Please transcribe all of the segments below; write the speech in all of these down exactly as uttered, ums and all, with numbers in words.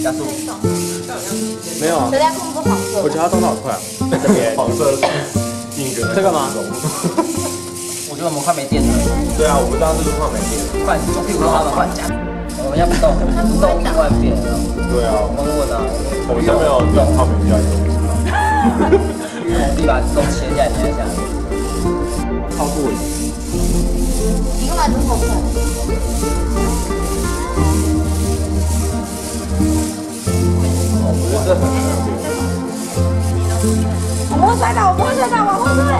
加速。 没有啊， 谁在控制黄色？ 我觉得它动得好快啊。这边黄色定格。 这个吗？ 我觉得我们快没电了。 对啊，我们当时就快没电了。 快做屁股让他们快加。我们要不动，不动另外变了。 对啊， 我们问啊， 我们下面有两套比较优势。 我弟把手切下来，捏一下。 超过瘾。 你干嘛这么快？ 我觉得很难。 我不会摔倒，我不会摔倒，往后退。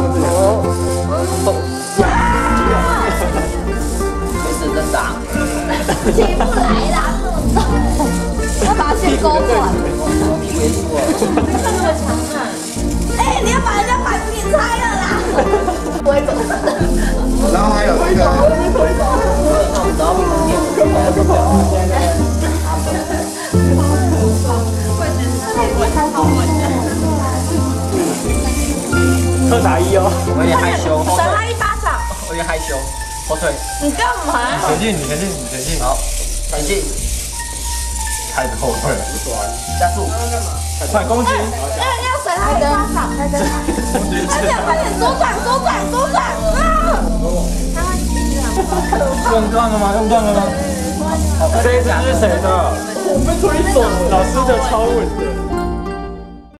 没事，真打。 起不来啦，这么重，要把它先勾断。 我屁股也输了。 那么强啊！哎，你要把人家板子给拆了啦！不会走。 然后还有这个， 那我们只要屁股垫。 特打一哦， 我有点害羞，后扇退。 他一巴掌！ 我有点害羞，后退。 你干嘛？ 前进，你前进，你前进。 好，前进， 开始后退了， 加速。 快攻击！ 哎，要甩他一巴掌！快点，快点，快点，左转，左转，左转！啊！ 用断了吗？用断了吗？这一只是谁的？我们推走，老师的超稳的。